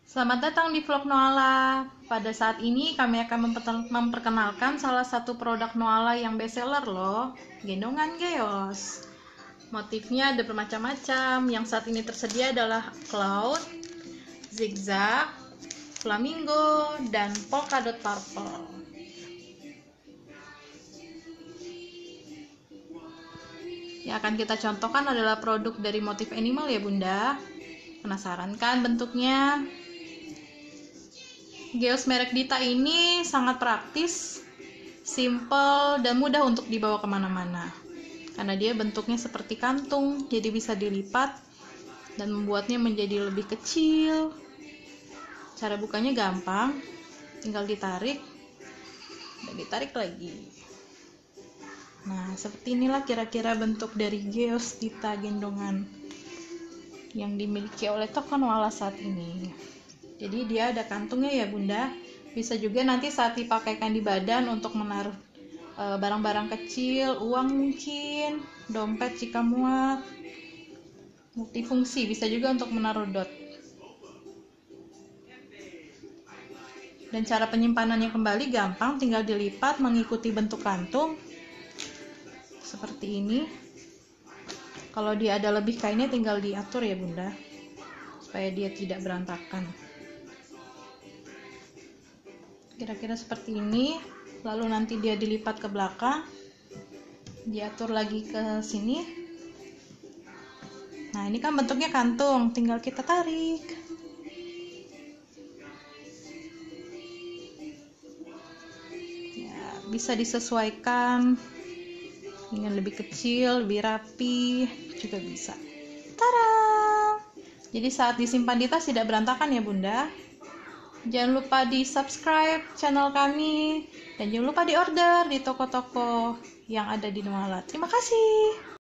Selamat datang di vlog Noala. Pada saat ini kami akan memperkenalkan salah satu produk Noala yang bestseller loh, gendongan geos. Motifnya ada bermacam-macam. Yang saat ini tersedia adalah cloud, zigzag, flamingo, dan polka dot purple. Yang akan kita contohkan adalah produk dari motif animal ya bunda. Penasaran kan bentuknya? Geos merek Dita ini sangat praktis, simple, dan mudah untuk dibawa kemana-mana. Karena dia bentuknya seperti kantung, jadi bisa dilipat dan membuatnya menjadi lebih kecil. Cara bukanya gampang, tinggal ditarik dan ditarik lagi. Nah, seperti inilah kira-kira bentuk dari geos Dita gendongan yang dimiliki oleh toko Noala saat ini. Jadi dia ada kantungnya ya bunda, bisa juga nanti saat dipakaikan di badan untuk menaruh barang-barang kecil, uang mungkin, dompet jika muat, multifungsi, bisa juga untuk menaruh dot. Dan cara penyimpanannya kembali gampang, tinggal dilipat mengikuti bentuk kantung seperti ini. Kalau dia ada lebih kainnya tinggal diatur ya bunda, supaya dia tidak berantakan. Kira-kira seperti ini, lalu nanti dia dilipat ke belakang, diatur lagi ke sini. Nah, ini kan bentuknya kantung, tinggal kita tarik. Ya, bisa disesuaikan dengan lebih kecil, lebih rapi, juga bisa. Tada! Jadi saat disimpan di tas tidak berantakan ya bunda. Jangan lupa di subscribe channel kami dan jangan lupa di order di toko-toko yang ada di Noala. Terima kasih.